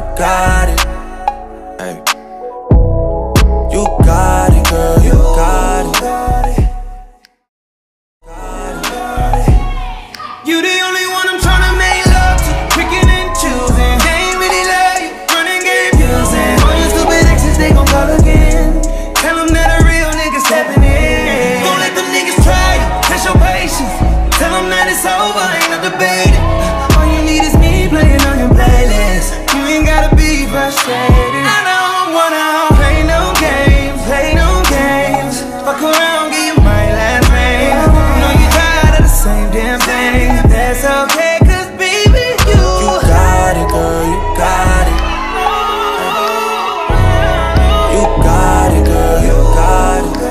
got it. Hey. You got it, girl, you got it. You the only one I'm tryna make love to, picking and choosing. They ain't really love you, running game using. All your stupid exes, they gon' call again. Tell them that a real nigga stepping in. Don't let them niggas try you, test your patience. Tell them that it's over, ain't no debating. All you need is me playing on your playlist. You ain't gotta be frustrated. I don't wanna play no games, play no games. Fuck around, get you my last name. You know you tired of the same damn thing. That's okay, cause baby, you got it, girl, you got it. You got it, girl, you got it.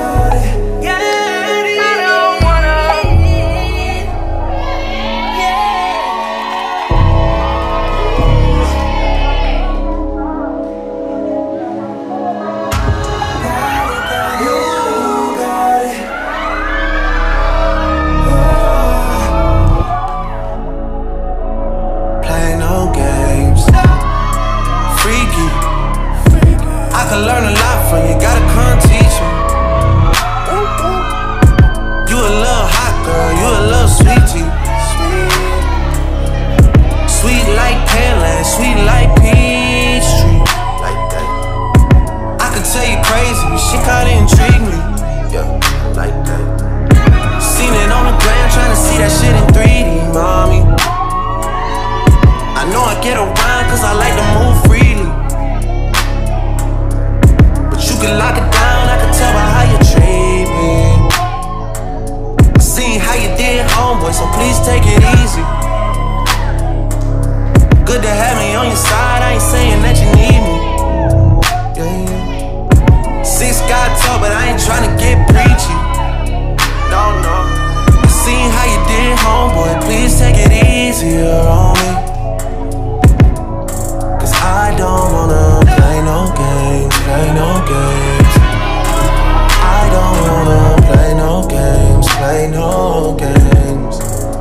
I learn a lot from you, gotta come teach me. You a little hot girl, you a little sweetie. Sweet like Pearland, sweet like Peachtree. Like that. I could tell you crazy, but shit kinda intrigue me. Yeah, like that. Seen it on the gram, tryna see that shit in 3D, mommy. I know I get around cause I like to move freely. You can lock it down, I can tell by how you treat me. I seen how you did, homeboy, so please take it easy. Good to have me on your side, I ain't saying that you need me. Yeah. 6 got tall, but I ain't tryna get preachy. No, no. I seen how you did, homeboy, please take it easier on me. Cause I don't wanna play no games, play no games. I don't wanna play no games, play no games.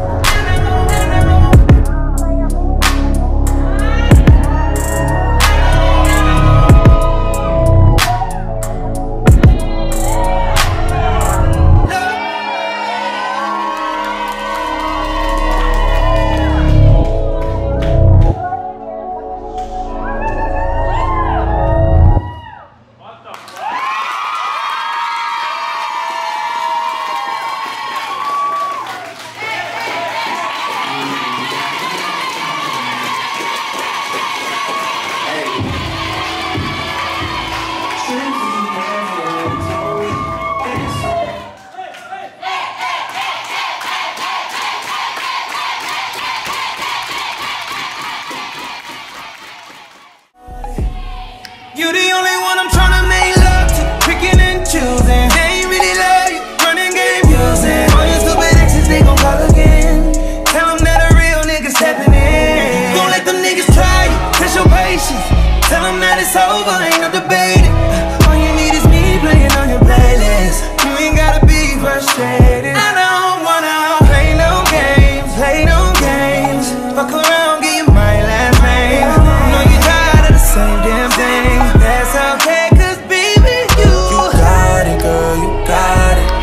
You the only one I'm tryna make love to, picking and choosing. They ain't really love you, running game using. All your stupid exes, they gon' call again. Tell them that a real nigga stepping in. Don't let them niggas try you, test your patience. Tell them that it's over, ain't no debating. All you need is me playing on your playlist. You ain't gotta be frustrated. I don't wanna play no games, play no games. Fuck around, get you my last name. You know you tired of the same damn thing. That's okay, cause baby, you got it, girl, you got it.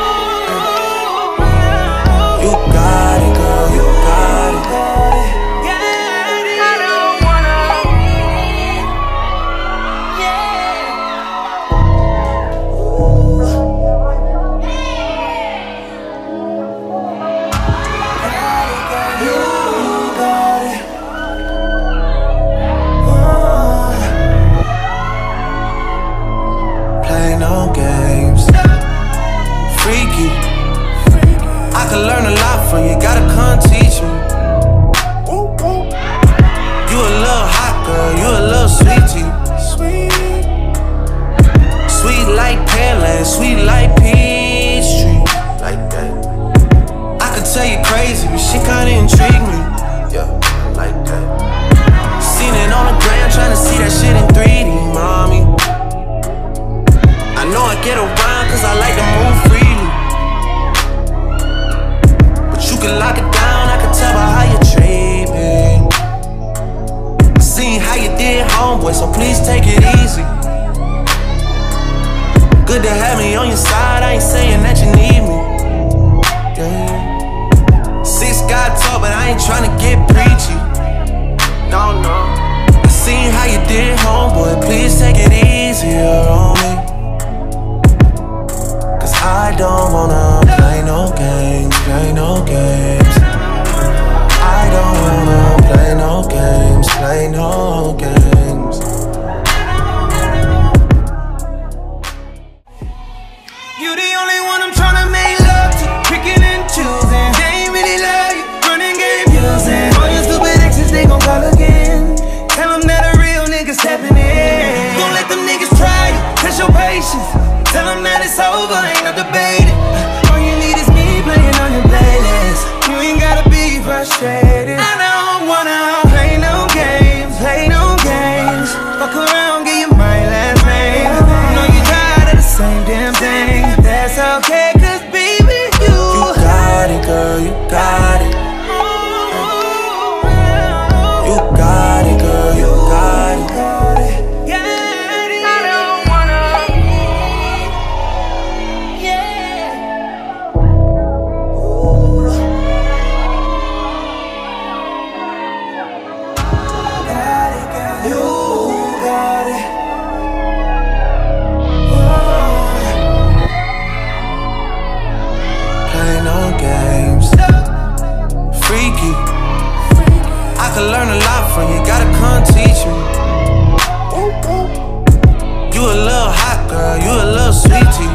You got it, girl, you got it. I don't wanna, yeah. don't wanna play no games, play no games. I don't wanna play no games, play no games. You the only one I'm tryna make love to, picking and choosing. They ain't really love you, running game using. All your stupid exes, they gon' call again. Tell them that a real nigga stepping in. Don't let them niggas try you, test your patience. Tell them that it's over, ain't no debating. All you need is me playing on your playlist. You ain't gotta be frustrated. I don't wanna play no games, play no games. Fuck around, get you my last name. I know you tired of the same damn thing. That's okay, cause baby, you got it, girl, you got it. You got it, girl, you got it. I could learn a lot from you, gotta come teach me. You a little hot girl, you a little sweetie.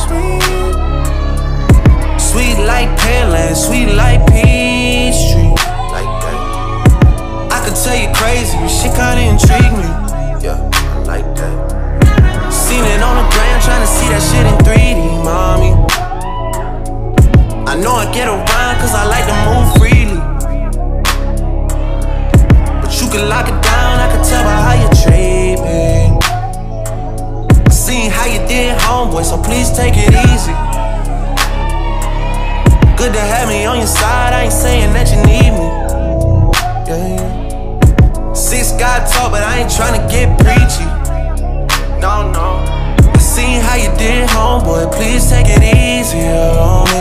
Sweet like Pearland, sweet like Peachtree. Like that. I could tell you crazy, but shit kinda intrigue me. Yeah, I like that. Seen it on the gram, tryna see that shit in 3D, mommy. I know I get around cause I like to move freely. You can lock it down, I can tell by how you treat me. Seen how you did, homeboy, so please take it easy. Good to have me on your side, I ain't saying that you need me. Yeah. 6 got talk, but I ain't tryna get preachy. No, no. I seen how you did, homeboy, please take it easier on me.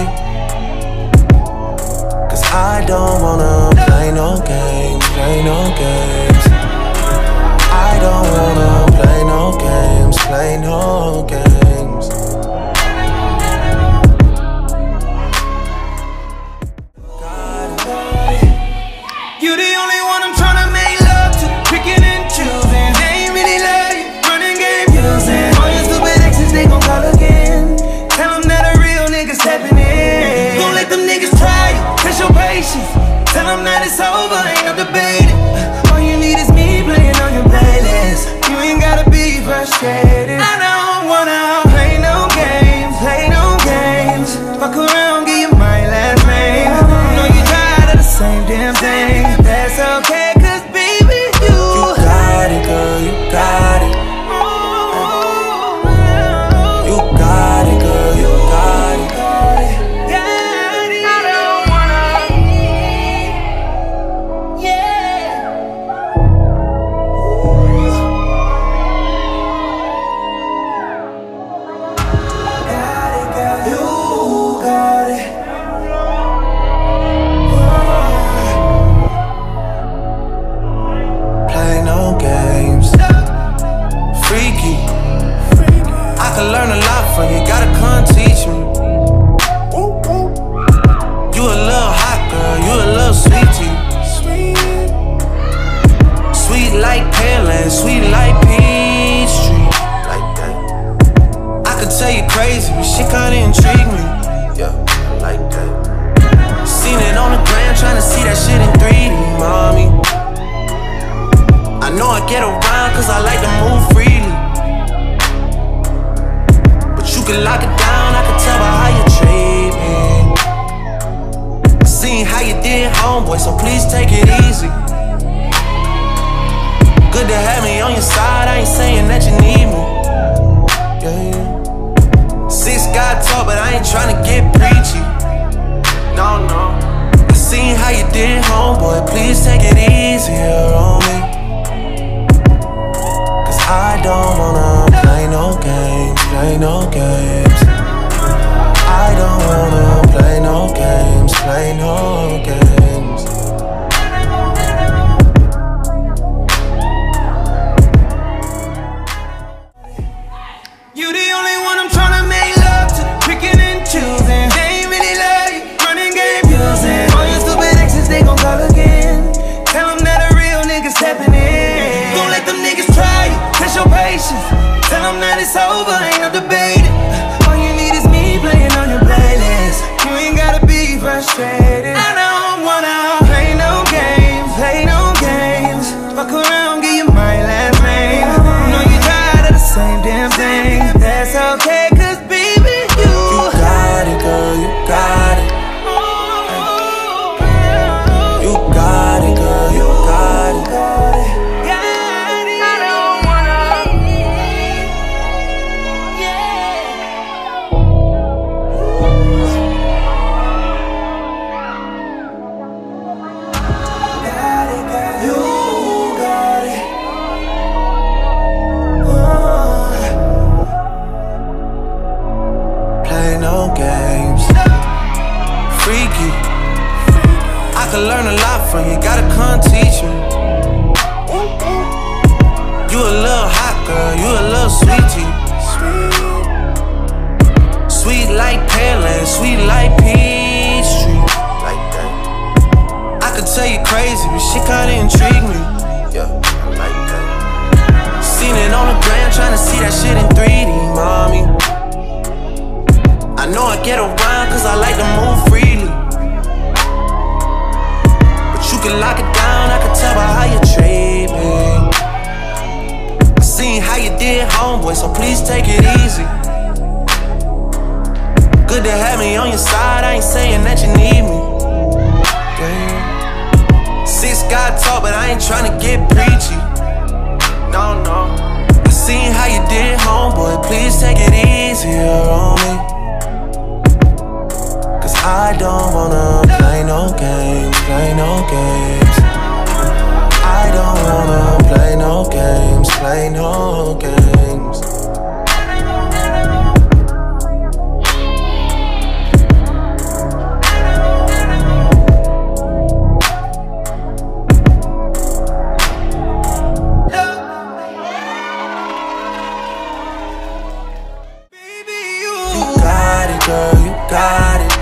Cause I don't wanna play no games, play no games. I don't wanna play no games, play no games. You the only one I'm tryna make love to, picking and choosing. They ain't really love you, running game using. All your stupid exes, they gon' call again. Tell them that a real nigga stepping in. Don't let them niggas try you, test your patience. Tell them that it's over, ain't no debating. All you need is me playing on your playlist. You ain't gotta be frustrated. I don't wanna play no games, play no games. Fuck around, get you my last name. I know you tired of the same damn thing. That's okay, cause baby, you got it, girl, you got it. You got it, girl, you got it. Learn a lot from you, gotta come teach me. You a little hot girl, you a little sweetie. Sweet like Pearland, sweet like Peachtree. Like that. I could tell you crazy, but shit kinda intrigue me. Yeah, like that. Seen it on the gram, tryna see that shit in 3D, mommy. I know I get around cause I like to move freely. You can lock it down, I can tell by how you treat me. Seen how you did, homeboy, so please take it easy. Good to have me on your side, I ain't saying that you need me. Yeah. 6 got talk, but I ain't tryna get preachy. No, no. I seen how you did, homeboy, please take it easier on me. Cause I don't wanna play no games, play no games. I don't wanna play no games, play no games. You the only one I'm tryna make love to, picking and choosing. patience. Tell them that it's over, ain't no debating. All you need is me playing on your playlist. You ain't gotta be frustrated. I don't wanna play no games, play no games. Fuck around, give you my last name. I know you tired of the same damn thing. That's okay, cause baby, you got it, girl, you got it. You got it, girl, you got it. Learn a lot from you, gotta come teach me. You a little hot girl, you a little sweetie. Sweet like Pearland, sweet like Peachtree. Like that. I could tell you crazy, but shit kinda intrigue me. Yeah, I like that. Seen it on the gram, tryna see that shit in 3D, mommy. I know I get around cause I like to move freely. You can lock it down, I can tell by how you treat me. I seen how you did, homeboy, so please take it easy. Good to have me on your side, I ain't saying that you need me. Damn. 6 got talk, but I ain't tryna get preachy. No, no. I seen how you did, homeboy, please take it easier on me. Cause I don't wanna play no games, play no games. I don't wanna play no games, play no games. Baby, you got it, girl, you got it.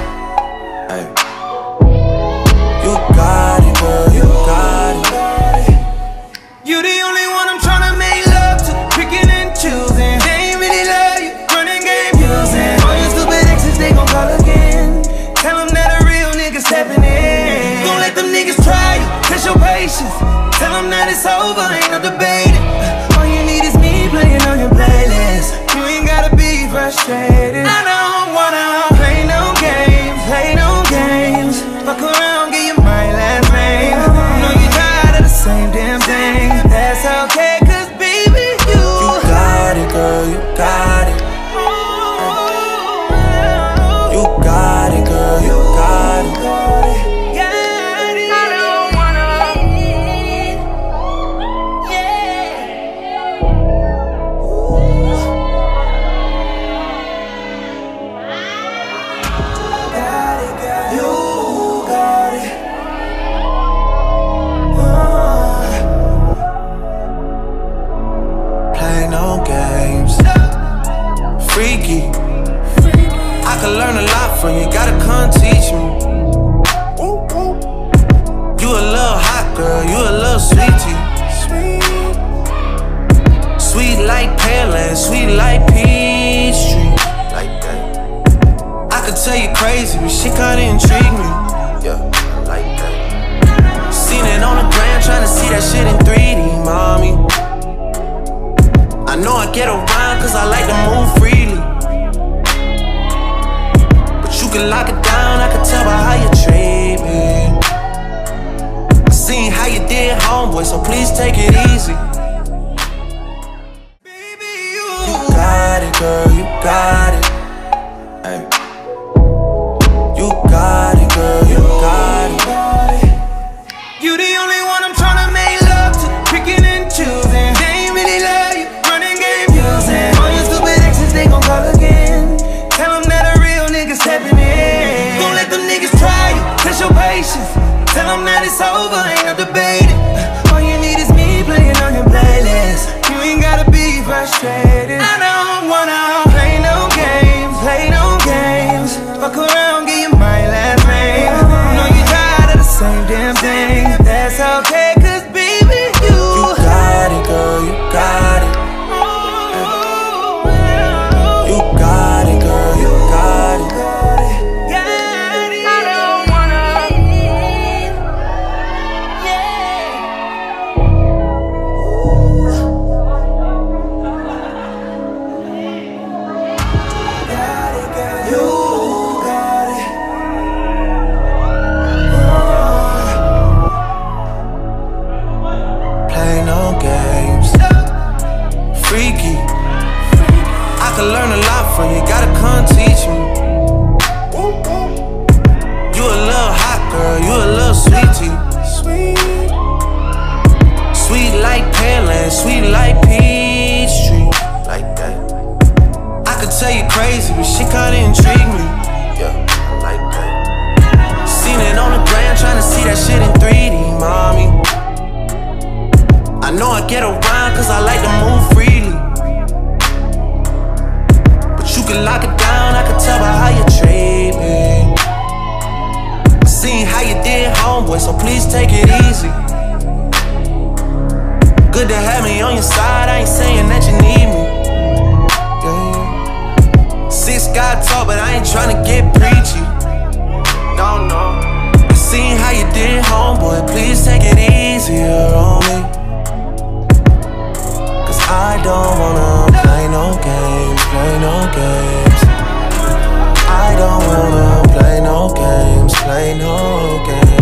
You got it, girl, you got it. You the only one I'm tryna make love to, picking and choosing. They ain't really love you, running game using. All your stupid exes, they gon' call again. Tell them that a real nigga stepping in. Don't let them niggas try you, test your patience. Tell them that it's over, ain't no debating. All you need is me playing on your playlist. You ain't gotta be frustrated. I don't wanna play no games, play no games. Fuck around, give you my last name. I know you tired of the same damn thing. That's okay, cause baby, you got it, girl, you got it. You got it, girl, you got it. I don't wanna, freaky. I could learn a lot from you, gotta come teach me. You a little hot girl, you a little sweetie. Sweet like Pearland, sweet like Peachtree. Like that. I could tell you crazy, but shit kinda intrigue me. Yeah, I like that. Seen it on the gram, tryna see that shit in 3D, mommy. I know I get around cause I like to move freely. But you can lock it down, I can tell by how you treat me. I seen how you did, homeboy, so please take it easy. Baby, you got it, girl, you got it. Ay. You got it, girl, you got it. You the only one I'm tryna make love to, picking and choosing. They ain't really love you, running game using. All your stupid exes, they gon' call again. Tell them that a real nigga stepping in. Don't let them niggas try you, test your patience. Tell them that it's over, ain't no debating. All you need is me playing on your playlist. You ain't gotta be frustrated. I don't wanna play no games. come teach me. You a little hot girl, you a little sweetie. Sweet like Pearland, sweet like Peachtree. Like that. I could tell you crazy, but shit kinda intrigue me. Yeah, I like that. Seen it on the ground, tryna see that shit in 3D, mommy. I know I get around cause I like to move freely. But you can lock it down, I can tell by how you treat me. I seen how you did, homeboy, so please take it easy. Good to have me on your side, I ain't saying that you need me. Yeah. 6 got tall, but I ain't tryna get preachy. No, no. I seen how you did, homeboy, please take it easier on me. Cause I don't wanna play no games, play no games. I don't wanna play no games, play no games.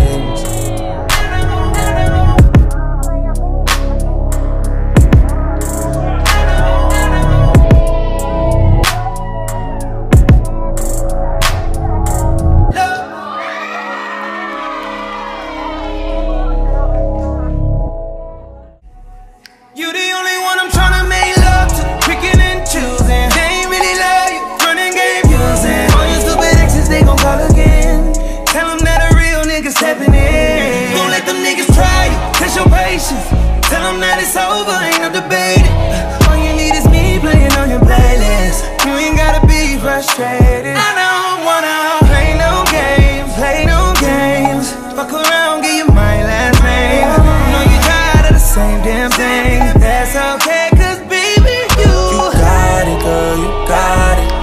Tell them that it's over, ain't no debating. All you need is me playing on your playlist. You ain't gotta be frustrated. I don't wanna play no games, play no games. Fuck around, get you my last name. Know you tired of the same damn thing. That's okay, cause baby, you got it, girl, you got it.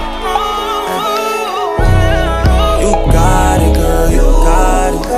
You got it, girl, you got it.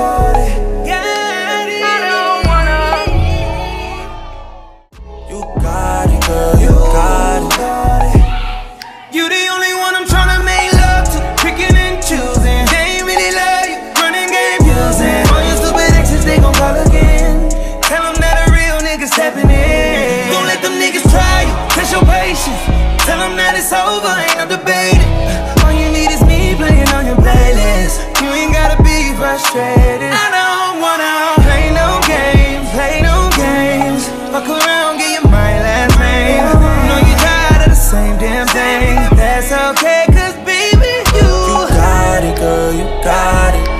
You the only one I'm tryna make love to, picking and choosing. They ain't really love you, running game using. All your stupid exes, they gon' call again. Tell them that a real nigga stepping in. Don't let them niggas try you, test your patience. Tell them that it's over, ain't no debating. All you need is me playing on your playlist. You ain't gotta be frustrated. I don't wanna play no games, play no games. Fuck around, get you my last name. Know you tired of the same damn thing. That's okay, cause baby, you got it, girl, you got it.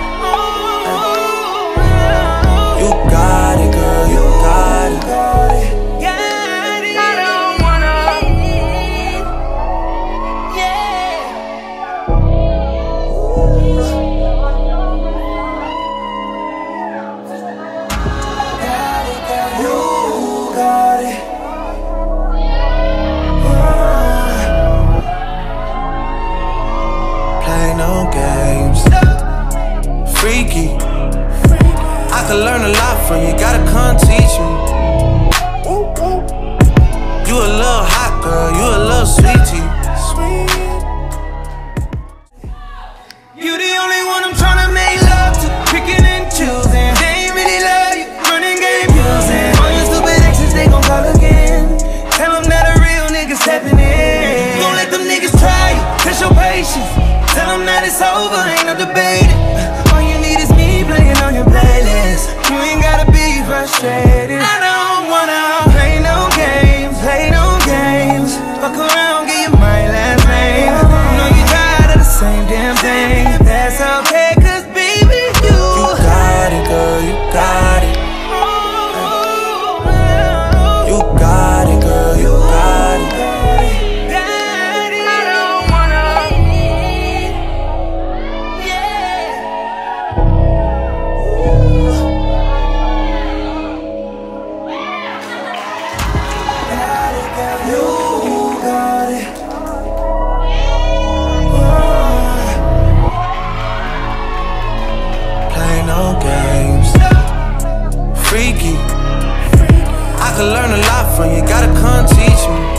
You got it, girl, you got it. I don't wanna, yeah. You got it. Play no games. Freaky. I could learn a lot from you, gotta come teach me. You a little hot girl, you a little sweetie. You the only one I'm tryna make love to, picking and choosing. They ain't really love you, running game using. All your stupid exes, they gon' call again. Tell them that a real nigga stepping in. Don't let them niggas try you, test your patience. Tell them that it's over, ain't no debating. All you need is me playing on your playlist. You ain't gotta be frustrated. I don't wanna play no games, play no games. Fuck around, get you my last name. Know you tired of the same damn thing. That's okay, cause baby, you got it, girl, you got it. You got it, girl, you got it. Freaky. I could learn a lot from you, gotta come teach me.